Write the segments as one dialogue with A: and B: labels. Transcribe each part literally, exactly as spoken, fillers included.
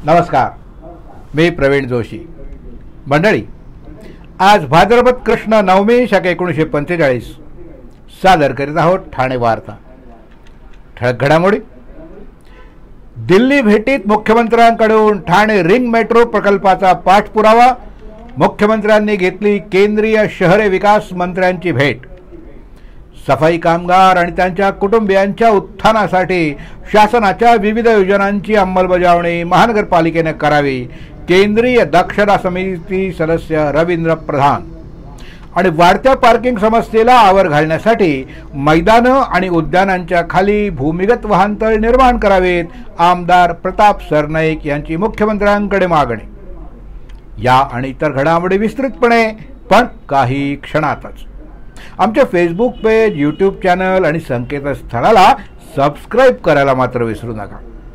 A: नमस्कार, मी प्रवीण जोशी. मंडळी, आज भाद्रपद कृष्ण नवमी शक एकोणीसशे पंचेचाळीस सादर करीत आहोत ठाणे वार्ता. ठळक घडामोडी. दिल्ली भेटीत मुख्यमंत्र्यांकडून ठाणे रिंग मेट्रो प्रकल्पाचा पाठपुरावा. मुख्यमंत्र्यांनी घेतली केंद्रीय शहरे विकास मंत्र्यांची भेट. सफाई कामगार आणि त्यांच्या कुटुंबियांच्या उत्थानासाठी शासनाच्या विविध योजनांची अंमलबजावणी महानगरपालिकेने करावी. केंद्रीय दक्षता समिती सदस्य रवींद्र प्रधान. आणि वाढत्या पार्किंग समस्येला आवर घालण्यासाठी मैदानं आणि उद्यानांच्या खाली भूमिगत वाहनतळ निर्माण करावेत. आमदार प्रताप सरनाईक यांची मुख्यमंत्र्यांकडे मागणी. या आणि इतर घडामोडी विस्तृतपणे पण काही क्षणातच. आमचे फेसबुक पेज, यूट्यूब चॅनल आणि संकेतस्थळाला सबस्क्राईब करायला मात्र विसरू नका.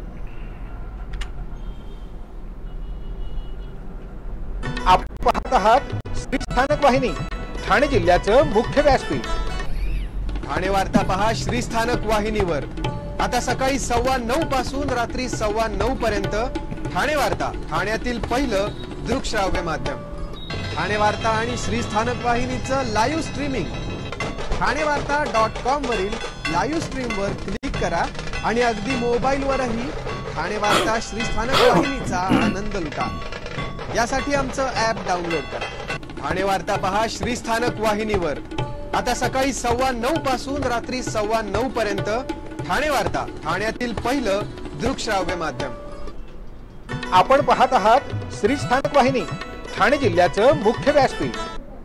A: आपण पाहत आहात श्री स्थानक वाहिनी, ठाणे जिल्ह्याचं मुख्य व्यासपीठ.
B: ठाणे वार्ता पहा श्री स्थानक वाहिनीवर. आता सकाळी सव्वा नऊ पासून रात्री सव्वा नऊ पर्यंत ठाणे वार्ता, ठाण्यातील पहिलं दृकश्राव्य माध्यम. ठाणे वार्ता आणि श्री स्थानक वाहिनीचं live streaming Thane Varta dot com वरील लाईव्ह स्ट्रीमवर क्लिक करा आणि अगदी मोबाईलवरही ठाणे वार्ता श्री स्थानक वाहिनीचा आनंद लुटा. यासाठी आमचं ॲप डाउनलोड करा. ठाणे वार्ता पहा श्री स्थानक वाहिनीवर. आता सकाळी सव्वा नऊ पासून रात्री सव्वा नऊ पर्यंत ठाणे वार्ता, ठाण्यातील पहिलं दृकश्राव्य माध्यम.
A: आपण पाहत आहात श्री स्थानक वाहिनी, ठाणे जिल्ह्याचं मुख्य व्यासपीठ.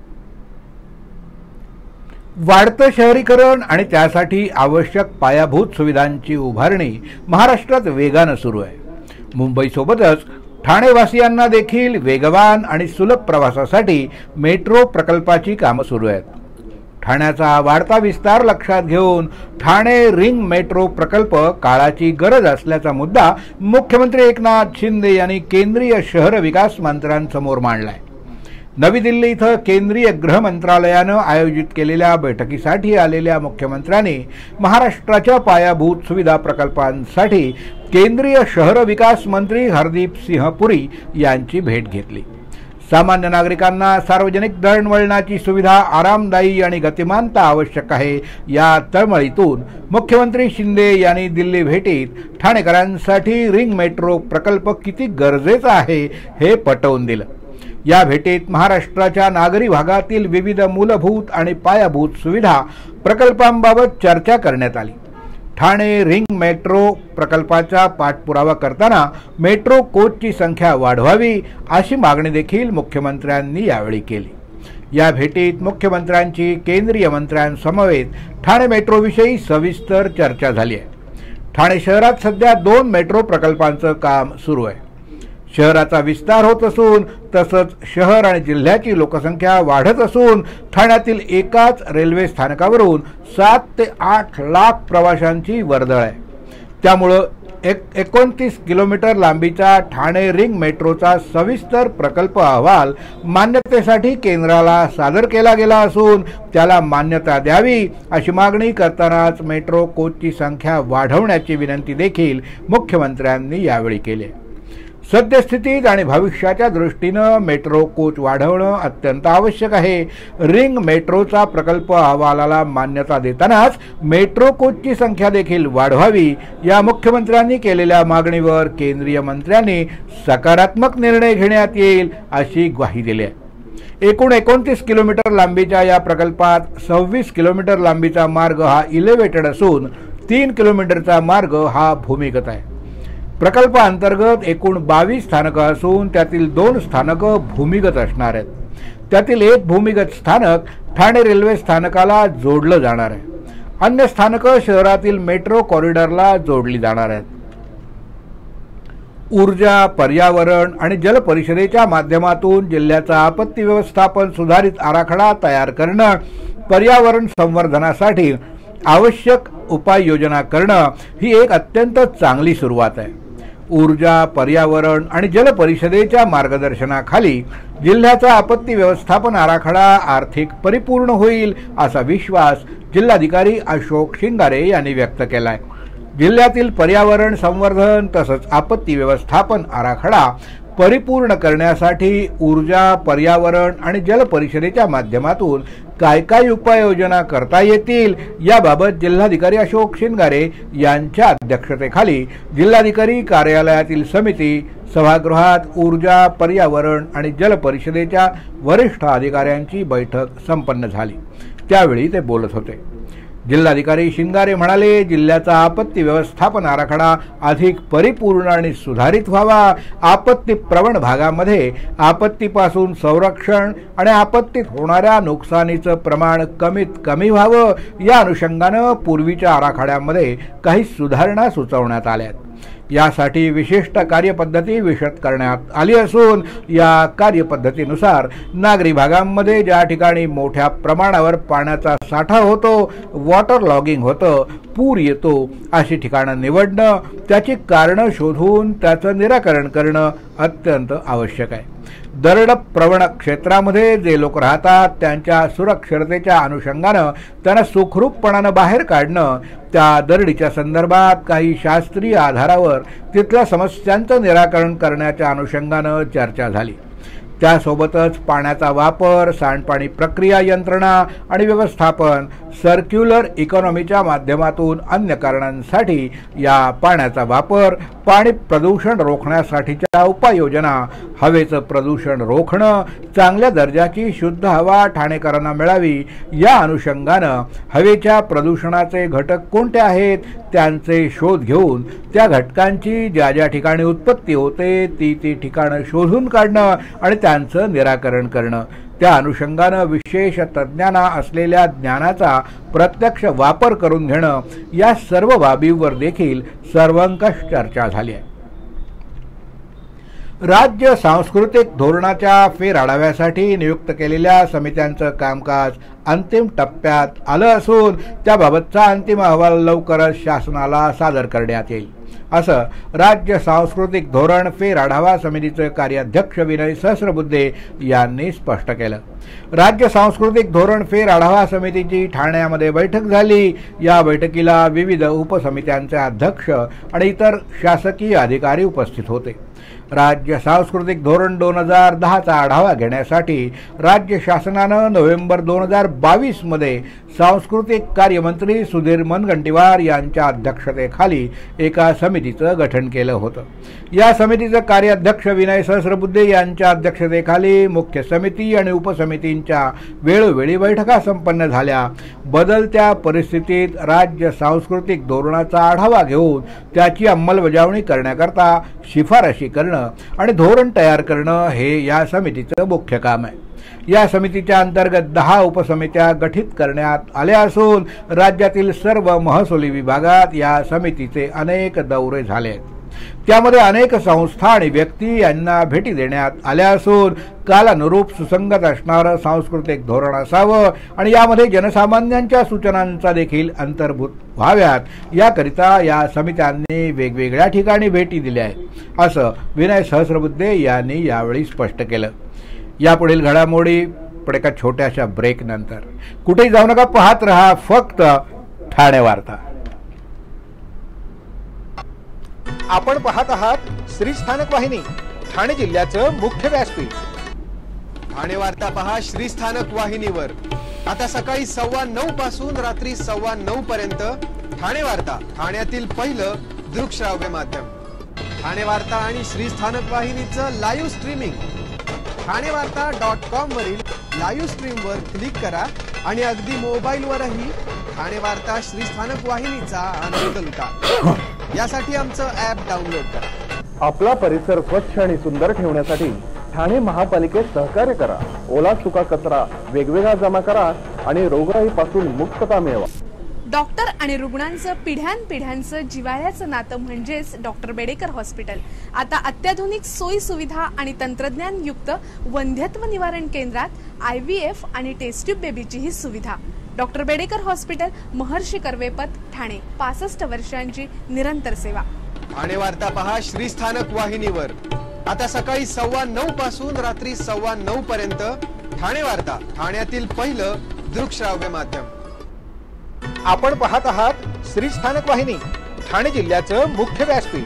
A: वाढतं शहरीकरण आणि त्यासाठी आवश्यक पायाभूत सुविधांची उभारणी महाराष्ट्रात वेगानं सुरू आहे. मुंबईसोबतच ठाणेवासियांना देखील वेगवान आणि सुलभ प्रवासासाठी मेट्रो प्रकल्पाची कामं सुरू आहेत. ठाण्याचा वाढता विस्तार लक्षात घेऊन ठाणे रिंग मेट्रो प्रकल्प काळाची गरज असल्याचा मुद्दा मुख्यमंत्री एकनाथ शिंदे यांनी केंद्रीय शहर विकास मंत्र्यांसमोर मांडलाय. नवी दिल्ली इथं केंद्रीय गृह मंत्रालयानं आयोजित केलेल्या बैठकीसाठी आलेल्या मुख्यमंत्र्यांनी महाराष्ट्राच्या पायाभूत सुविधा प्रकल्पांसाठी केंद्रीय शहर विकास मंत्री हरदीप सिंह पुरी यांची भेट घेतली. सामान्य नागरिकांना सार्वजनिक दळणवळणाची सुविधा आरामदायी आणि गतिमानता आवश्यक आहे. या तळमळीतून मुख्यमंत्री शिंदे यांनी दिल्ली भेटीत ठाणेकरांसाठी रिंग मेट्रो प्रकल्प किती गरजेचा आहे हे पटवून दिलं. या भेटीत महाराष्ट्राच्या नागरी भागातील विविध मूलभूत आणि पायाभूत सुविधा प्रकल्पांबाबत चर्चा करण्यात आली. ठाणे रिंग मेट्रो प्रकल्पाचा पाठपुरावा करताना मेट्रो कोचची संख्या वाढवावी अशी मागणी देखील मुख्यमंत्र्यांनी यावेळी केली. या भेटीत मुख्यमंत्र्यांची केंद्रीय मंत्र्यांसमवेत ठाणे मेट्रोविषयी सविस्तर चर्चा झाली आहे. ठाणे शहरात सध्या दोन मेट्रो प्रकल्पांचं काम सुरू आहे. शहराचा विस्तार होत असून तसंच शहर आणि जिल्ह्याची लोकसंख्या वाढत असून ठाण्यातील एकाच रेल्वे स्थानकावरून सात ते आठ लाख प्रवाशांची वर्दळ आहे. त्यामुळं एक एकोणतीस किलोमीटर लांबीचा ठाणे रिंग मेट्रोचा सविस्तर प्रकल्प अहवाल मान्यतेसाठी केंद्राला सादर केला गेला असून त्याला मान्यता द्यावी अशी मागणी करतानाच मेट्रो कोचची संख्या वाढवण्याची विनंती देखील मुख्यमंत्र्यांनी यावेळी केली. सद्यस्थितीत आणि भविष्याच्या दृष्टीनं मेट्रो कोच वाढवणं अत्यंत आवश्यक आहे. रिंग मेट्रोचा प्रकल्प अहवालाला मान्यता देतानाच मेट्रो कोचची संख्या देखील वाढवावी या मुख्यमंत्र्यांनी केलेल्या मागणीवर केंद्रीय मंत्र्यांनी सकारात्मक निर्णय घेण्यात येईल अशी ग्वाही दिली आहे. एकूण एकोणतीस किलोमीटर लांबीच्या या प्रकल्पात सव्वीस किलोमीटर लांबीचा मार्ग हा इलेव्हेटेड असून तीन किलोमीटरचा मार्ग हा भूमिगत आहे. प्रकल्पाअंतर्गत एकूण बावीस स्थानकं असून त्यातील दोन स्थानकं भूमिगत असणार आहेत. त्यातील एक भूमिगत स्थानक ठाणे रेल्वे स्थानकाला जोडलं जाणार आहे. अन्य स्थानकं शहरातील मेट्रो कॉरिडॉरला जोडली जाणार आहेत. ऊर्जा, पर्यावरण आणि जल परिषदेच्या माध्यमातून जिल्ह्याचा आपत्ती व्यवस्थापन सुधारित आराखडा तयार करणं, पर्यावरण संवर्धनासाठी आवश्यक उपाययोजना करणं ही एक अत्यंत चांगली सुरुवात आहे. ऊर्जा, पर्यावरण आणि जल परिषदेच्या मार्गदर्शनाखाली जिल्ह्याचा आपत्ती व्यवस्थापन आराखडा आर्थिक परिपूर्ण होईल असा विश्वास जिल्हाधिकारी अशोक शिंगारे यांनी व्यक्त केलाय. जिल्ह्यातील पर्यावरण संवर्धन तसंच आपत्ती व्यवस्थापन आराखडा परिपूर्ण करण्यासाठी ऊर्जा, पर्यावरण आणि जल परिषदेच्या माध्यमातून काय काय उपाययोजना करता येतील याबाबत जिल्हाधिकारी अशोक शिंगारे यांच्या अध्यक्षतेखाली जिल्हाधिकारी कार्यालयातील समिती सभागृहात ऊर्जा, पर्यावरण आणि जल परिषदेच्या वरिष्ठ अधिकाऱ्यांची बैठक संपन्न झाली। त्यावेळी ते बोलत होते। जिल्हाधिकारी शिंगारे म्हणाले, जिल्ह्याचा आपत्ती व्यवस्थापन आराखडा अधिक परिपूर्ण आणि सुधारित व्हावा। आपत्ती प्रवण भागामध्ये आपत्तीपासून संरक्षण आणि आपत्तीत होणाऱ्या नुकसानीचं प्रमाण कमीत कमी व्हावं या अनुषंगानं पूर्वीच्या आराखड्यामध्ये काही सुधारणा सुचवण्यात आल्या। यासाठी विशिष्ट कार्यपद्धती विशद करण्यात आली असून या कार्यपद्धतीनुसार नागरी भागांमध्ये ज्या ठिकाणी मोठ्या प्रमाणावर पाण्याचा साठा होतो, वॉटर लॉगिंग होतं, पूर येतो अशी ठिकाणं निवडणं, त्याची कारणं शोधून त्याचं निराकरण करणं अत्यंत आवश्यक आहे। दरड प्रवण क्षेत्रामध्ये जे लोक राहतात त्यांच्या सुरक्षिततेच्या अनुषंगानं त्यांना सुखरूपपणानं बाहेर काढणं, त्या दरडीच्या संदर्भात काही शास्त्रीय आधारावर तिथल्या समस्यांचं निराकरण करण्याच्या अनुषंगानं चर्चा झाली। त्यासोबतच पाण्याचा वापर, सांडपाणी प्रक्रिया यंत्रणा आणि व्यवस्थापन, सर्क्युलर इकॉनॉमीच्या माध्यमातून अन्य कारणांसाठी या पाण्याचा वापर, पाणी प्रदूषण रोखण्यासाठीच्या उपाययोजना, हवेचं प्रदूषण रोखणं, चांगल्या दर्जाची शुद्ध हवा ठाणेकरांना मिळावी या अनुषंगानं हवेच्या प्रदूषणाचे घटक कोणते आहेत त्यांचे शोध घेऊन त्या घटकांची ज्या ज्या ठिकाणी उत्पत्ती होते ती ती ठिकाणं शोधून काढणं आणि त्यांचं निराकरण करणं, त्या अनुषंगानं विशेष तज्ञांना असलेल्या ज्ञानाचा प्रत्यक्ष वापर करून घेणं या सर्व बाबींवर देखील सर्वंकष चर्चा झाली आहे। राज्य सांस्कृतिक धोरणाच्या फेरआढाव्यासाठी नियुक्त केलेल्या समित्यांचं कामकाज अंतिम टप्प्यात आलं असून त्याबाबतचा अंतिम अहवाल लवकरच शासनाला सादर करण्यात येईल, असं राज्य सांस्कृतिक धोरण फेरआढावा समितीचे कार्याध्यक्ष विनय सहस्रबुद्धे यांनी स्पष्ट केलं। राज्य सांस्कृतिक धोरण फेरआढावा समितीची ठाण्यामध्ये बैठक झाली। या बैठकीला विविध उपसमित्यांचे अध्यक्ष आणि इतर शासकीय अधिकारी उपस्थित होते। राज्य सांस्कृतिक धोरण दोन हजार दहाचा आढावा घेण्यासाठी राज्य शासनानं नोव्हेंबर दोन हजार बावीस मध्ये सांस्कृतिक कार्यमंत्री सुधीर मुनगंटीवार यांच्या अध्यक्षतेखाली एका समितीचं गठन केलं होतं। या समितीचं कार्याध्यक्ष विनय सहस्रबुद्धे यांच्या अध्यक्षतेखाली मुख्य समिती आणि उपसमितींच्या वेळोवेळी बैठका संपन्न झाल्या। बदलत्या परिस्थितीत राज्य सांस्कृतिक धोरणाचा आढावा घेऊन त्याची अंमलबजावणी करण्याकरता शिफारशी करणं आणि धोरण तयार करणं हे या समितीचं मुख्य काम आहे। या समितीच्या अंतर्गत दहा उपसमित्या गठीत करण्यात आल्या असून राज्यातील सर्व महसुली विभागात या समितीचे अनेक दौरे झाले आहेत। त्यामध्ये अनेक संस्था आणि व्यक्ती यांना भेटी देण्यात आल्या असून कालानुरूप सुसंगत असणारं सांस्कृतिक धोरण असावं आणि यामध्ये जनसामान्यांच्या सूचनांचा देखील अंतर्भूत व्हाव्यात याकरिता या समित्यांनी वेगवेगळ्या ठिकाणी भेटी दिल्या आहेत, असं विनय सहस्रबुद्धे यांनी यावेळी स्पष्ट केलं। यापुढील घडामोडी पण एका छोट्याशा ब्रेक नंतर। कुठेही जाऊ नका, पाहत रहा फक्त ठाणे वार्ता।
B: आपण पाहत आहात श्री स्थानक वाहिनी, ठाणे जिल्ह्याचं मुख्य व्यासपीठ। ठाणे वार्ता पहा श्री स्थानक वाहिनीवर आता सकाळी सव्वा नऊ पासून रात्री सव्वा नऊ पर्यंत ठाणे वार्ता, ठाण्यातील पहिलं दृकश्राव्य माध्यम। ठाणे वार्ता आणि श्री स्थानक वाहिनीचं live streaming Thane Varta dot com वरील लाईव्ह स्ट्रीम वर क्लिक करा आणि अगदी मोबाईल वरही ठाणे वार्ता श्री स्थानक वाहिनीचा आनंद लुटा। यासाठी आमचं ॲप डाउनलोड करा।
C: आपला परिसर स्वच्छ आणि सुंदर ठेवण्यासाठी ठाणे महापालिकेत सहकार्य करा। ओला सुका कचरा वेगवेगळा जमा करा आणि रोगराईपासून मुक्तता मिळवा।
D: डॉक्टर आणि रुग्णांचं पिढ्यानपिढ्यांचं जिव्हाळ्याचं नातं म्हणजेच डॉक्टर बेडेकर हॉस्पिटल। आता अत्याधुनिक सोयी सुविधा आणि तंत्रज्ञान युक्त वंध्यत्व निवारण केंद्रात आय व्ही एफ आणि टेस्ट ट्यूब बेबीची ही सुविधा। Doctor Bedekar hospital, Maharshi Karvepath, Thane. पासष्ट वर्षांची निरंतर सेवा।
B: ठाणे वार्ता पहा श्री स्थानक वाहिनीवर आता सकाळी सव्वा नऊ पासून रात्री सव्वा नऊ पर्यंत ठाणे वार्ता, ठाण्यातील पहिलं दृकश्राव्य माध्यम। आपण पाहत आहात श्री स्थानक वाहिनी, ठाणे जिल्ह्याचं मुख्य व्यासपीठ.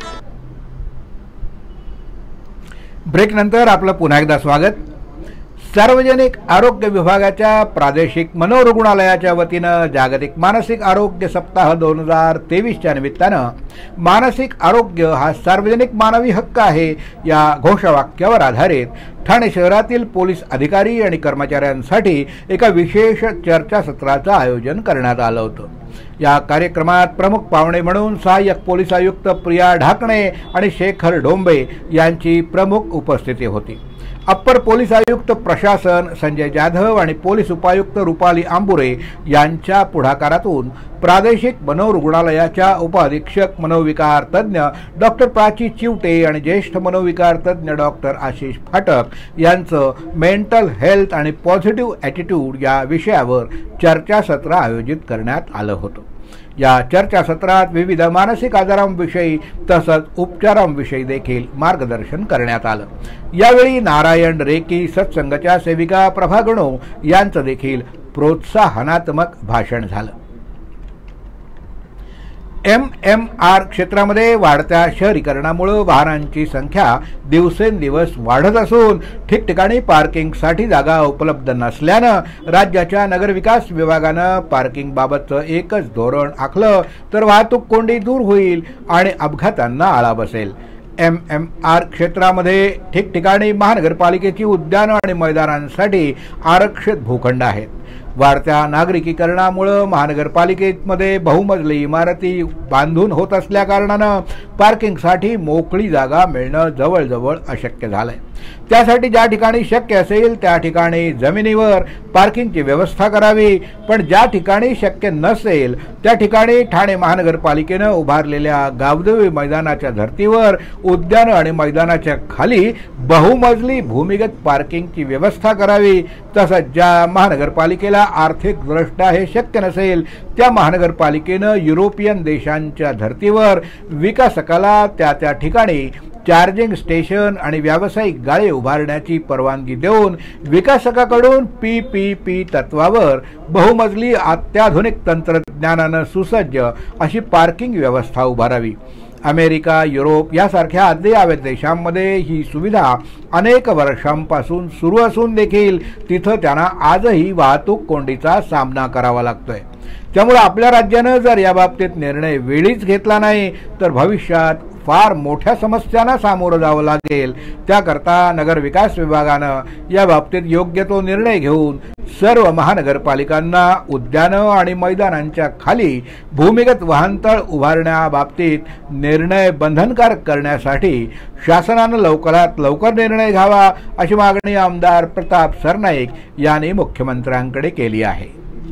A: ब्रेक नंतर आपलं पुन्हा एकदा स्वागत. सार्वजनिक आरोग्य विभागाच्या प्रादेशिक मनोरुग्णालयाच्या वतीनं जागतिक मानसिक आरोग्य सप्ताह दोन हजार तेवीसच्या निमित्तानं मानसिक आरोग्य हा सार्वजनिक मानवी हक्क आहे या घोषवाक्यावर आधारित ठाणे शहरातील पोलीस अधिकारी आणि कर्मचाऱ्यांसाठी एका विशेष चर्चासत्राचं आयोजन करण्यात आलं होतं. या कार्यक्रमात प्रमुख पाहुणे म्हणून सहाय्यक पोलीस आयुक्त प्रिया ढाकणे आणि शेखर डोंबे यांची प्रमुख उपस्थिती होती. अप्पर पोलीस आयुक्त प्रशासन संजय जाधव आणि पोलीस उपायुक्त रुपाली आंबुरे यांच्या पुढाकारातून प्रादेशिक मनोरुग्णालयाच्या उपअधीक्षक मनोविकार तज्ज्ञ डॉक्टर प्राची चिवटे आणि ज्येष्ठ मनोविकार तज्ज्ञ डॉक्टर आशिष फाटक यांचं मेंटल हेल्थ आणि पॉझिटिव्ह ॲटिट्यूड या विषयावर चर्चासत्र आयोजित करण्यात आलं होतं. या चर्चासत्रात विविध मानसिक आजारांविषयी तसंच उपचारांविषयी देखील मार्गदर्शन करण्यात आलं. यावेळी नारायण रेकी सत्संगच्या सेविका प्रभा गणो यांचं देखील प्रोत्साहनात्मक भाषण झालं. एम एम आर क्षेत्रामध्ये वाढत्या शहरीकरणामुळे वाहनांची संख्या दिवसेंदिवस वाढत असून ठिकठिकाणी पार्किंगसाठी जागा उपलब्ध नसल्यानं राज्याच्या नगरविकास विभागानं पार्किंगबाबतचं एकच धोरण आखलं तर वाहतूक कोंडी दूर होईल आणि अपघातांना आळा बसेल. एम एम आर क्षेत्रामध्ये ठिकठिकाणी महानगरपालिकेची उद्यानं आणि मैदानांसाठी आरक्षित भूखंड आहेत. वाढत्या नागरिकीकरणामुळे महानगरपालिकेमध्ये बहुमजली इमारती बांधून होत असल्या कारणानं पार्किंगसाठी मोकळी जागा मिळणं जवळजवळ अशक्य झालंय. त्यासाठी ज्या ठिकाणी शक्य असेल त्या ठिकाणी जमिनीवर पार्किंगची व्यवस्था करावी, पण ज्या ठिकाणी शक्य नसेल त्या ठिकाणी ठाणे महानगरपालिकेनं उभारलेल्या गावदेवी मैदानाच्या धर्तीवर उद्यानं आणि मैदानाच्या खाली बहुमजली भूमिगत पार्किंगची व्यवस्था करावी. तसंच ज्या महानगरपालिकेला आर्थिकदृष्ट्या हे शक्य नसेल त्या महानगरपालिकेनं युरोपियन देशांच्या धर्तीवर विकासकाला त्या त्या ठिकाणी चार्जिंग स्टेशन आणि व्यावसायिक गाळे उभारण्याची परवानगी देऊन विकासकाकडून पी पी पी तत्वावर बहुमजली अत्याधुनिक तंत्रज्ञानानं सुसज्ज अशी पार्किंग व्यवस्था उभारावी. अमेरिका, युरोप यासारख्या अद्ययावत देशांमध्ये ही सुविधा अनेक वर्षांपासून सुरू असून देखील तिथं त्यांना आजही वाहतूक कोंडीचा सामना करावा लागतोय. त्यामुळे आपल्या राज्यानं जर याबाबतीत निर्णय वेळीच घेतला नाही तर भविष्यात फार मोठ्या समस्यांना सामोरं जावं लागेल. त्याकरता नगर विकास विभागानं याबाबतीत योग्य तो निर्णय घेऊन सर्व महानगरपालिकांना उद्यानं आणि मैदानांच्या खाली भूमिगत वाहनतळ उभारण्याबाबतीत निर्णय बंधनकारक करण्यासाठी शासनानं लवकरात लवकर निर्णय घ्यावा अशी मागणी आमदार प्रताप सरनाईक यांनी मुख्यमंत्र्यांकडे केली आहे.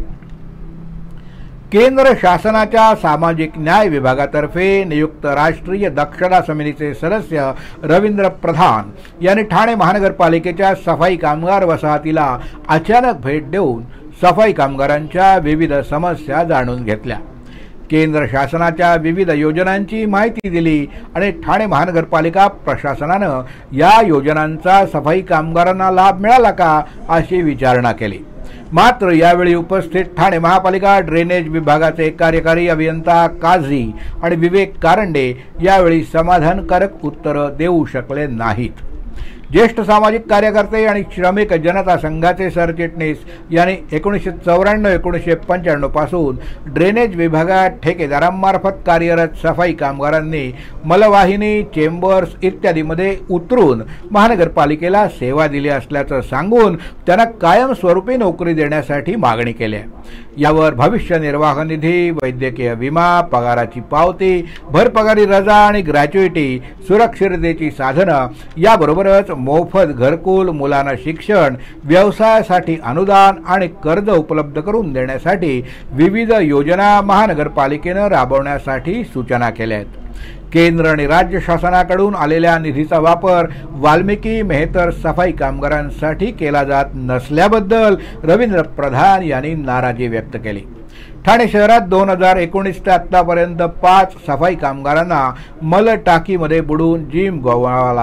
A: केंद्र शासनाच्या सामाजिक न्याय विभागातर्फे नियुक्त राष्ट्रीय दक्षता समितीचे सदस्य रवींद्र प्रधान यांनी ठाणे महानगरपालिकेच्या सफाई कामगार वसाहतीला अचानक भेट देऊन सफाई कामगारांच्या विविध समस्या जाणून घेतल्या. केंद्र शासनाच्या विविध योजनांची माहिती दिली आणि ठाणे महानगरपालिका प्रशासनानं या योजनांचा सफाई कामगारांना लाभ मिळाला का अशी विचारणा केली. मात्र यावेळी उपस्थित ठाणे महापालिका ड्रेनेज विभागाचे कार्यकारी अभियंता काझी आणि विवेक कारंडे यावेळी समाधानकारक उत्तरं देऊ शकले नाहीत. ज्येष्ठ सामाजिक कार्यकर्ते आणि श्रमिक जनता संघाचे सरचिटणीस यांनी एकोणीसशे चौऱ्याण्णव एकोणीसशे पंच्याण्णव पासून ड्रेनेज विभागात ठेकेदारांमार्फत कार्यरत सफाई कामगारांनी मलवाहिनी, चेंबर्स इत्यादीमध्ये उतरून महानगरपालिकेला सेवा दिली असल्याचं सांगून त्यांना कायमस्वरूपी नोकरी देण्यासाठी मागणी केली आहे. यावर भविष्य निर्वाह निधी, वैद्यकीय विमा, पगाराची पावती, भरपगारी रजा आणि ग्रॅच्युइटी, सुरक्षिततेची साधनं याबरोबरच मोफत घरकुल, मुलांना शिक्षण, व्यवसायासाठी अनुदान आणि कर्ज उपलब्ध करून देण्यासाठी विविध योजना महानगरपालिकेनं राबवण्यासाठी सूचना केल्या आहेत. केंद्र आणि राज्य शासनाकडून आलेल्या निधीचा वापर वाल्मिकी मेहतर सफाई कामगारांसाठी केला जात नसल्याबद्दल रवींद्र प्रधान यांनी नाराजी व्यक्त केली. ठाणे शहरात दोन हजार एकोणीस ते आतापर्यंत पाच सफाई कामगारांना मल टाकीमध्ये बुडून जीव गमवावा लागलाय.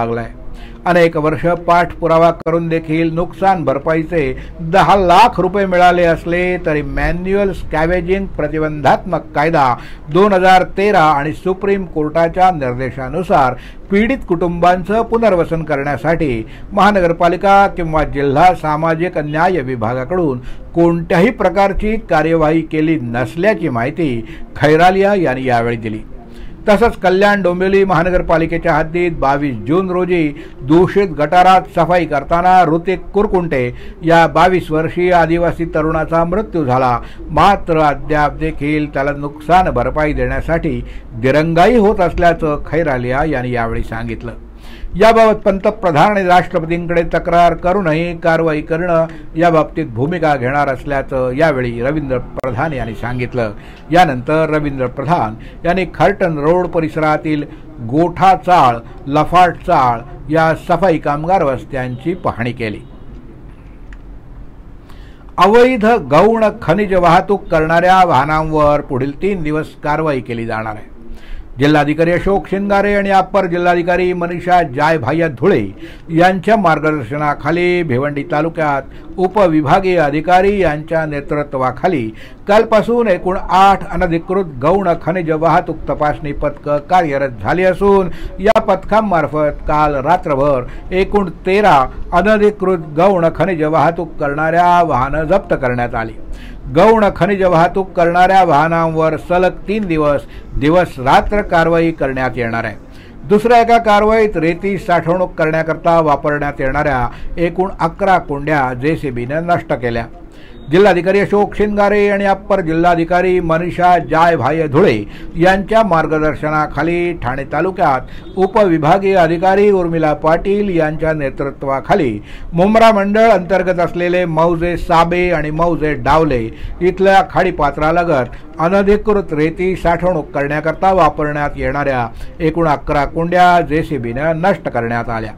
A: अनेक वर्ष पाठपुरावा करून देखील नुकसान भरपाईचे दहा लाख रुपये मिळाले असले तरी मॅन्युअल स्कॅवेजिंग प्रतिबंधात्मक कायदा दोन हजार तेरा आणि सुप्रीम कोर्टाच्या निर्देशानुसार पीडित कुटुंबांचं पुनर्वसन करण्यासाठी महानगरपालिका किंवा जिल्हा सामाजिक न्याय विभागाकडून कोणत्याही प्रकारची कार्यवाही केली नसल्याची माहिती खैरालिया यांनी यावेळी दिली। तसंच कल्याण डोंबिवली महानगरपालिकेच्या हद्दीत बावीस जून रोजी दूषित गटारात सफाई करताना ऋतिक कुरकुंटे या बावीस वर्षीय आदिवासी तरुणाचा मृत्यू झाला, मात्र अद्याप देखील त्याला नुकसान भरपाई देण्यासाठी दिरंगाई होत असल्याचं खैरालिया यांनी यावेळी सांगितलं। याबाबत पंतप्रधान आणि राष्ट्रपतींकडे तक्रार करूनही कारवाई करणं याबाबतीत भूमिका घेणार असल्याचं यावेळी रवींद्र प्रधान यांनी सांगितलं। यानंतर रवींद्र प्रधान यांनी खर्टन रोड परिसरातील गोठा चाळ, लफाट चाळ या सफाई कामगार वस्त्यांची पाहणी केली। अवैध गौण खनिज वाहतूक करणाऱ्या वाहनांवर पुढील तीन दिवस कारवाई केली जाणार आहे। जिल्हाधिकारी अशोक शिंगारे आणि अप्पर जिल्हाधिकारी मनीषा जायभाई धुळे यांच्या मार्गदर्शनाखाली भिवंडी तालुक्यात उपविभागीय अधिकारी यांच्या नेतृत्वाखाली कालपासून एकूण आठ अनधिकृत गौण खनिज वाहतूक तपासणी पथकं कार्यरत झाली असून या पथकांमार्फत काल रात्रभर एकूण तेरा अनधिकृत गौण खनिज वाहतूक करणाऱ्या वाहनं जप्त करण्यात आली। गौण खनिज वाहतूक करणाऱ्या वाहनांवर सलग तीन दिवस दिवस रात्र कारवाई करण्यात येणार आहे। दुसऱ्या एका कारवाईत रेती साठवणूक करण्याकरता वापरण्यात येणाऱ्या एकूण अकरा कोंड्या जेसीबीने नष्ट केल्या। जिल्हाधिकारी अशोक शिंगारे आणि अप्पर जिल्हाधिकारी मनीषा जायभाई धुळे यांच्या मार्गदर्शनाखाली ठाणे तालुक्यात उपविभागीय अधिकारी उर्मिला पाटील यांच्या नेतृत्वाखाली मुंब्रा मंडळ अंतर्गत असलेले मौजे साबे आणि मौजे डावले इथल्या खाडीपात्रालगत अनधिकृत रेती साठवणूक करण्याकरता वापरण्यात येणाऱ्या एकूण अकरा कोंड्या जेसीबीने नष्ट करण्यात आल्या।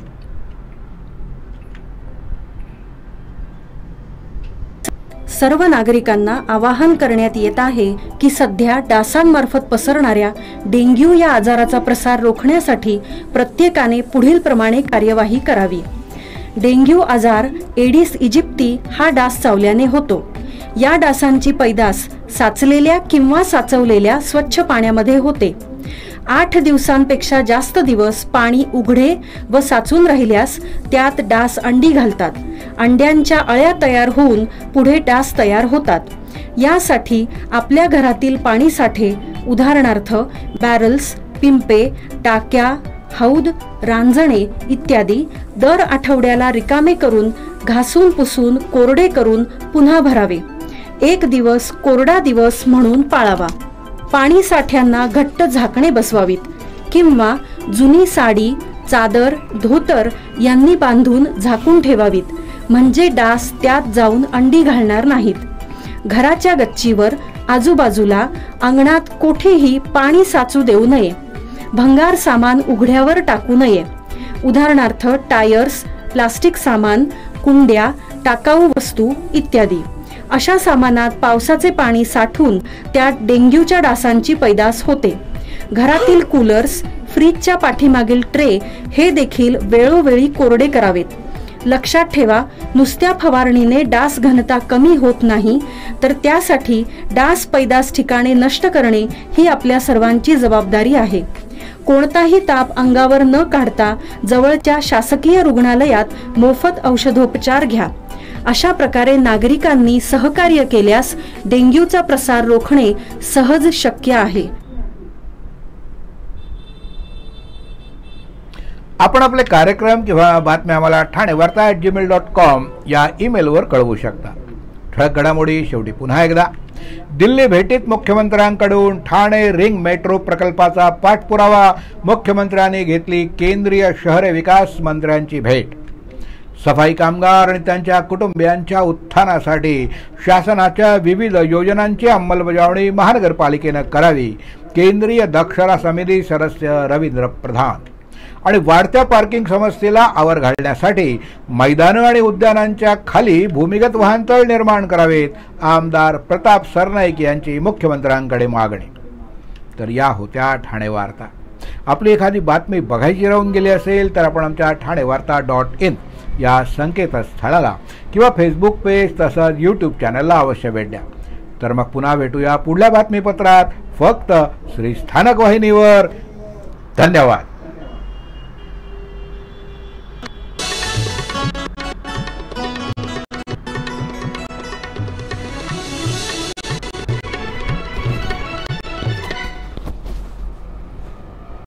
E: सर्व नागरिकांना आवाहन करण्यात येत आहे की सध्या डासांमार्फत पसरणाऱ्या डेंग्यू या आजाराचा प्रसार रोखण्यासाठी प्रत्येकाने पुढील प्रमाणे कार्यवाही करावी। डेंग्यू आजार एडिस इजिप्ती हा डास चावल्याने होतो। या डासांची पैदास साचलेल्या किंवा साचवलेल्या स्वच्छ पाण्यामध्ये होते। आठ दिवसांपेक्षा जास्त दिवस पाणी उघडे व साचून राहिल्यास त्यात डास अंडी घालतात। अंड्यांच्या अळ्या तयार होऊन पुढे डास तयार होतात। यासाठी आपल्या घरातील पाणी साठे उदाहरणार्थ बॅरल्स, पिंपे, टाक्या, हौद, रांजणे इत्यादी दर आठवड्याला रिकामे करून घासून पुसून कोरडे करून पुन्हा भरावे। एक दिवस कोरडा दिवस म्हणून पाळावा। पाणी साठ्यांना घट्ट झाकणे बसवावीत किंवा जुनी साडी, चादर, धोतर यांनी बांधून झाकून ठेवावीत, म्हणजे डास त्यात जाऊन अंडी घालणार नाहीत। घराच्या गच्चीवर, आजूबाजूला, अंगणात कोठेही पाणी साचू देऊ नये। भंगार सामान उघड्यावर टाकू नये, उदाहरणार्थ टायर्स, प्लास्टिक सामान, कुंड्या, टाकाऊ वस्तू इत्यादी। अशा सामानात पावसाचे पाणी साठून त्यात डेंग्यूच्या डासांची पैदास होते। घरातील कूलर्स, फ्रीजच्या पाठीमागील ट्रे हे देखील वेळोवेळी कोरडे करावेत। लक्षात ठेवा, नुसत्या फवारणीने डास घनता कमी होत नाही, तर त्यासाठी डास पैदास ठिकाणे नष्ट करणे ही आपल्या सर्वांची जबाबदारी आहे। कोणताही ताप अंगावर न काढता जवळच्या शासकीय रुग्णालयात मोफत औषधोपचार घ्या। अशा प्रकारे नागरिकांनी सहकार्य केल्यास डेंग्यूचा प्रसार रोखणे सहज शक्य आहे।
A: आपण आपले कार्यक्रम किंवा बातम्या आम्हाला ठाणे वार्ता ॲट जीमेल डॉट कॉम या ईमेलवर कळवू शकता। ठळक घडामोडी शेवटी पुन्हा एकदा, दिल्ली भेटीत मुख्यमंत्र्यांकडून ठाणे रिंग मेट्रो प्रकल्पाचा पाठपुरावा, मुख्यमंत्र्यांनी घेतली केंद्रीय शहर विकास मंत्र्यांची भेट। सफाई कामगार आणि त्यांच्या कुटुंबियांच्या उत्थानासाठी शासनाच्या विविध योजनांची अंमलबजावणी महानगरपालिकेने करावी, केंद्रीय दक्षता समिती सदस्य रवींद्र प्रधान। आणि वाढत्या पार्किंग समस्येला आवर घालण्यासाठी मैदानं आणि उद्यानांच्या खाली भूमिगत वाहनतळ निर्माण करावेत, आमदार प्रताप सरनाईक यांची मुख्यमंत्र्यांकडे मागणी। तर या होत्या ठाणे वार्ता। आपली एखादी बातमी बघायची राहून गेली असेल तर आपण आमच्या ठाणे वार्ता डॉट इन या संकेतस्थळाला किंवा फेसबुक पेज तसंच यूट्यूब चॅनलला अवश्य भेट द्या. तर मग पुन्हा भेटूया पुढल्या बातमीपत्रात फक्त श्री स्थानक वाहिनीवर. धन्यवाद.